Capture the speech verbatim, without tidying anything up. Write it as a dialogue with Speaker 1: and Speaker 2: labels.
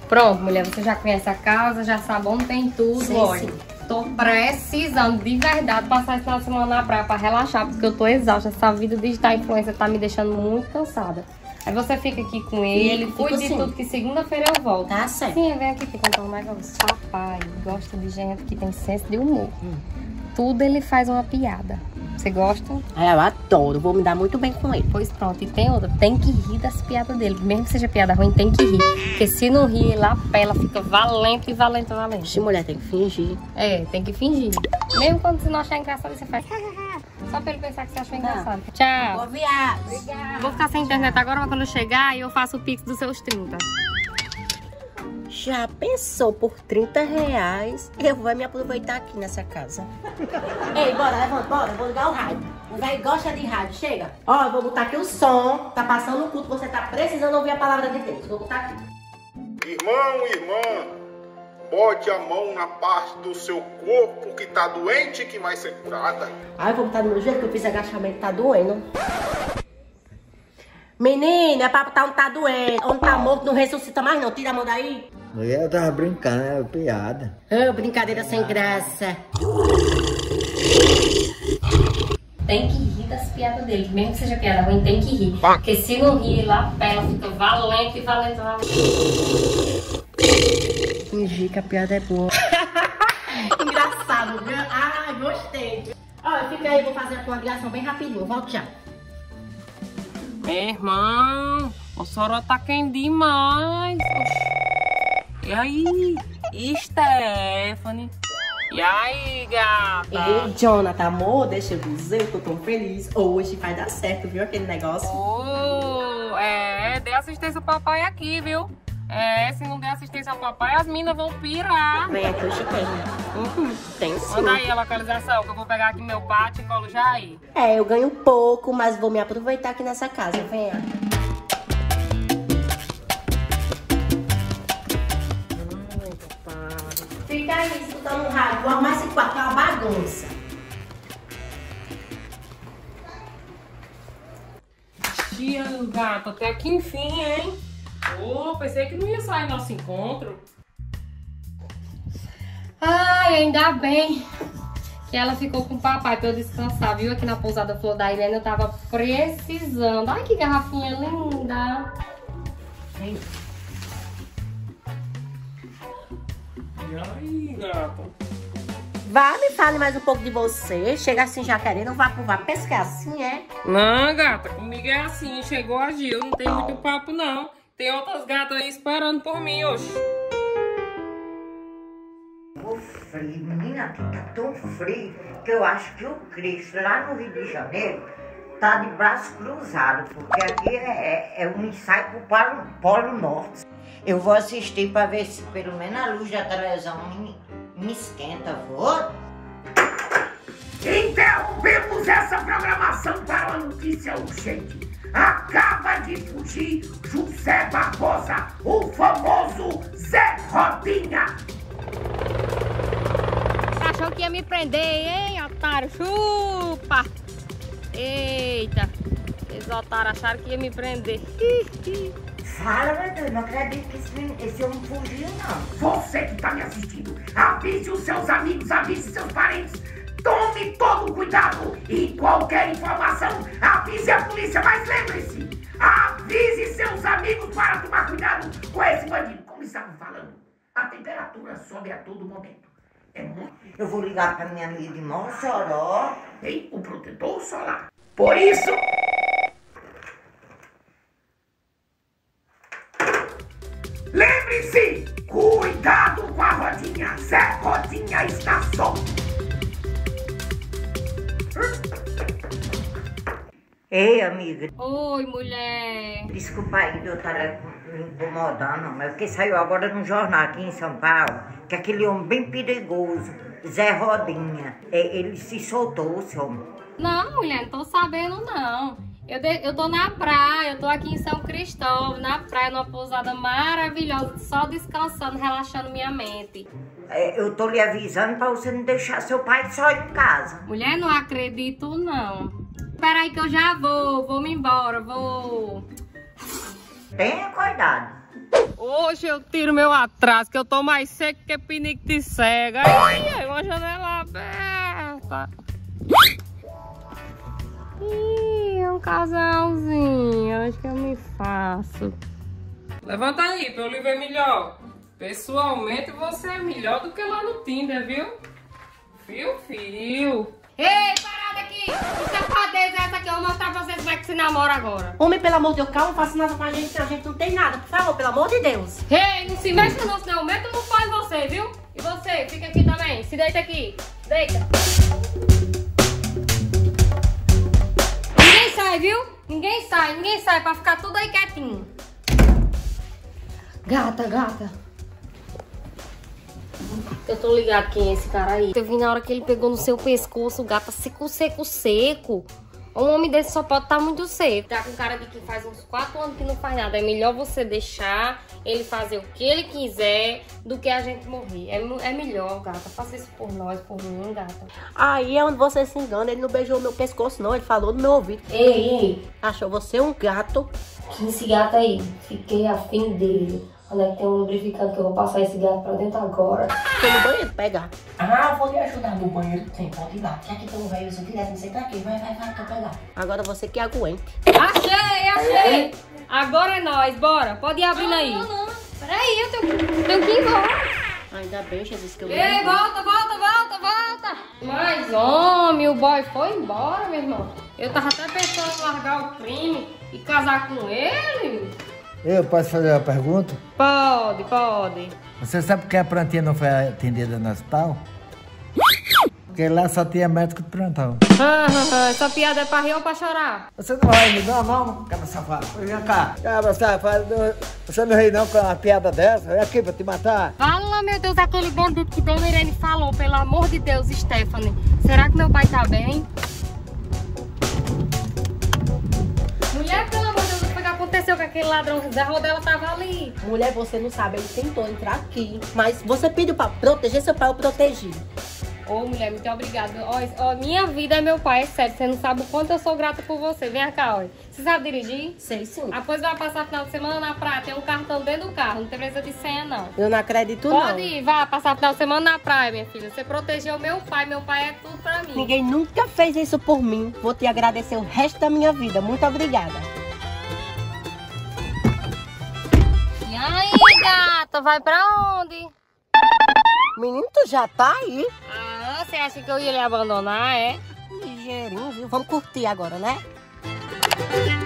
Speaker 1: Pronto, mulher, você já conhece a casa, já sabe onde tem tudo.
Speaker 2: Sim,
Speaker 1: Olha,
Speaker 2: sim.
Speaker 1: tô precisando de verdade passar esse final de semana na praia pra relaxar, porque eu tô exausta. Essa vida digital influencer tá me deixando muito cansada. Aí você fica aqui com ele, cuide de
Speaker 2: assim.
Speaker 1: tudo, que segunda-feira eu volto.
Speaker 2: Tá certo.
Speaker 1: Sim, vem aqui contar um negócio. Papai gosta de gente que tem senso de humor. Hum. Tudo ele faz uma piada. Você gosta?
Speaker 2: Ah, eu adoro, vou me dar muito bem com ele.
Speaker 1: Pois pronto, e tem outra, tem que rir das piadas dele. Mesmo que seja piada ruim, tem que rir. Porque se não rir, ele apela, fica valente e valente, valente.
Speaker 2: Se mulher tem que fingir.
Speaker 1: É, tem que fingir. Mesmo quando você não achar engraçado, você faz só pra ele pensar que você achou engraçado. Tchau.
Speaker 2: Boa viagem.
Speaker 1: Obrigada. Vou ficar sem internet agora, mas quando eu chegar, eu faço o pix dos seus trinta.
Speaker 2: Já pensou por trinta reais? Eu vou me aproveitar aqui nessa casa. Ei, bora, levanta, bora, eu vou ligar o rádio. O velho gosta de rádio, chega. Ó, eu vou botar aqui o som, tá passando o culto, você tá precisando ouvir a palavra de Deus. Vou botar aqui.
Speaker 3: Irmão, irmã, bote a mão na parte do seu corpo que tá doente que vai ser curada.
Speaker 2: Ah, eu vou botar do meu jeito que eu fiz agachamento, tá doendo. Menina, é pra botar onde tá doendo. Onde tá morto não ressuscita mais não, tira a mão daí.
Speaker 4: Mulher, eu tava brincando, é piada.
Speaker 2: Oh, brincadeira sem graça.
Speaker 1: Tem que rir das piadas dele. Mesmo que seja piada ruim, tem que rir. Porque se não rir, ele apela, fica valente e valente, valente.
Speaker 2: Fingir que a piada é boa. Engraçado, viu? Ah, gostei. Ó, fica aí, vou fazer a tua ligação bem rapidinho. Volto já.
Speaker 5: Meu irmão, o Soró tá quente demais. E aí, Stephanie? E aí, gata?
Speaker 2: Ei, Jonathan, amor, deixa eu dizer, eu tô tão feliz. Hoje vai dar certo, viu, aquele negócio?
Speaker 5: Oh, é, dê assistência ao papai aqui, viu? É, se não der assistência ao papai, as minas vão pirar.
Speaker 2: Vem aqui, eu chiquei. Uhum, tem sim.
Speaker 5: Manda aí a localização, que eu vou pegar aqui meu pátio e colo já aí.
Speaker 2: É, eu ganho pouco, mas vou me aproveitar aqui nessa casa. Venha. Fica aí escutando o rádio. Vou arrumar esse quarto, é uma bagunça.
Speaker 5: Tia, gata, até que enfim, hein? Oh, pensei que não ia sair nosso encontro.
Speaker 1: Ai, ainda bem que ela ficou com o papai pra eu descansar, viu? Aqui na pousada Flor da Helena eu tava precisando. Ai, que garrafinha linda.
Speaker 5: E aí, gata?
Speaker 2: Vá, me fale mais um pouco de você. Chega assim já querendo, vá pro vá. Pensa que é assim, é?
Speaker 5: Não, gata, comigo é assim. Chegou a Gil, não tem muito papo, não. Tem outras gatas aí esperando por mim, oxe.
Speaker 6: O frio, menina, aqui tá tão frio que eu acho que o Cristo lá no Rio de Janeiro tá de braço cruzado, porque aqui é, é, é um ensaio pro Polo, Polo Norte. Eu vou assistir pra ver se pelo menos a luz da televisão me, me esquenta, vou?
Speaker 7: Interrompemos essa programação para uma notícia urgente. Acaba de fugir José Barbosa, o famoso Zé Rodinha.
Speaker 1: Achou que ia me prender, hein, otário? Chupa! Eita! Esses otários acharam que ia me prender.
Speaker 6: Fala, meu Deus, não acredito que esse, esse homem fugiu, não.
Speaker 7: Você que tá me assistindo, avise os seus amigos, avise seus parentes. Tome todo o cuidado e qualquer informação, avise a polícia. Mas lembre-se, avise seus amigos para tomar cuidado com esse bandido. Como estamos falando, a temperatura sobe a todo momento. É muito...
Speaker 6: Eu vou ligar pra minha amiga de Mossoró.
Speaker 7: Tem o protetor solar. Por isso... lembre-se, cuidado com a Rodinha. Zé Rodinha está solto.
Speaker 6: Ei, amiga.
Speaker 1: Oi, mulher.
Speaker 6: Desculpa aí de eu estar me incomodando, mas porque saiu agora no jornal aqui em São Paulo que aquele homem bem perigoso, Zé Rodinha, ele se soltou, esse homem.
Speaker 1: Não, mulher, não tô sabendo, não. Eu, de, eu tô na praia, eu tô aqui em São Cristóvão, na praia, numa pousada maravilhosa, só descansando, relaxando minha mente.
Speaker 6: É, eu tô lhe avisando pra você não deixar seu pai só em casa.
Speaker 1: Mulher, não acredito, não. Espera aí que eu já vou, vou me embora, vou...
Speaker 6: Tenha cuidado.
Speaker 5: Ô, Hoje eu tiro meu atraso, que eu tô mais seco que pinique de cega. Ai, uma janela aberta. Ih, é um casalzinho. Acho que eu me faço. Levanta aí pra eu lhe ver melhor. Pessoalmente você é melhor do que lá no Tinder, viu? Fio, fio.
Speaker 1: Ei, parada aqui! Que safadeza é essa aqui? Eu vou mostrar pra vocês como é que se namora agora.
Speaker 2: Homem, pelo amor de Deus, calma, não faça nada com a gente, a gente não tem nada. Por favor, pelo amor de Deus.
Speaker 1: Ei, não se mexa não, senão eu meto no pau em você, viu? E você, fica aqui também. Se deita aqui. Deita. Ninguém sai, viu? Ninguém sai, ninguém sai, pra ficar tudo aí quietinho. Gata, gata. Eu tô ligado quem é esse cara aí. Eu vi na hora que ele pegou no seu pescoço, gata, seco, seco, seco. Um homem desse só pode estar muito seco. Tá com cara de que faz uns quatro anos que não faz nada. É melhor você deixar ele fazer o que ele quiser do que a gente morrer. É, é melhor, gata. Faça isso por nós, por mim, gata.
Speaker 2: Aí é onde você se engana. Ele não beijou meu pescoço, não. Ele falou no meu ouvido.
Speaker 1: Ei, ei.
Speaker 2: Achou você um gato.
Speaker 1: Que esse gato aí? Fiquei afim dele. Onde é que tem um lubrificante que eu vou passar esse gato pra dentro agora?
Speaker 2: Foi no banheiro pegar.
Speaker 6: Ah, vou lhe ajudar no banheiro. Tem, pode ir lá. Já que tem um velho direto, não sei pra quê. Vai, vai, vai, que eu pegar.
Speaker 2: Agora você que aguente.
Speaker 1: Achei, achei! Agora é nós, bora. Pode ir abrindo aí. Não, não, não. Peraí, eu tenho, tenho que ir embora.
Speaker 2: Ainda bem, Jesus, que eu...
Speaker 1: Ei, volta, volta, volta, volta! Mas, homem, o boy foi embora, meu irmão. Eu tava até pensando em largar o crime e casar com ele.
Speaker 4: Eu posso fazer uma pergunta?
Speaker 1: Pode, pode.
Speaker 4: Você sabe por que a plantinha não foi atendida no hospital? Porque lá só tinha médico de plantão.
Speaker 1: Ah, ah, ah, essa piada é pra rir ou pra chorar?
Speaker 4: Você não vai rir não, não, cabra safado. Vem cá. Cabra safado, você não ri não com uma piada dessa? Vem aqui pra te matar.
Speaker 1: Fala, meu Deus, aquele bandido que Dona Irene falou, pelo amor de Deus, Stephanie. Será que meu pai tá bem? Mulher, pelo amor de Deus, o que aconteceu com aquele ladrão? A rodela tava ali.
Speaker 2: Mulher, você não sabe, ele tentou entrar aqui. Mas você pediu pra proteger seu pai, eu protegi.
Speaker 1: Ô, oh, mulher, muito obrigada. Ó, oh, minha vida é meu pai, é sério. Você não sabe o quanto eu sou grata por você. Vem cá, ó. Você sabe dirigir?
Speaker 2: Sei sim.
Speaker 1: Depois vai passar final de semana na praia. Tem um cartão dentro do carro. Não tem precisa de senha, não.
Speaker 2: Eu não acredito, não.
Speaker 1: Pode ir, vá passar final de semana na praia, minha filha. Você protegeu meu pai. Meu pai é tudo pra mim.
Speaker 2: Ninguém nunca fez isso por mim. Vou te agradecer o resto da minha vida. Muito obrigada.
Speaker 1: E aí, gata? Vai pra onde?
Speaker 2: Menino, tu já tá aí?
Speaker 1: Ah, você acha que eu ia lhe abandonar, é?
Speaker 2: Ligeirinho, viu? Vamos curtir agora, né?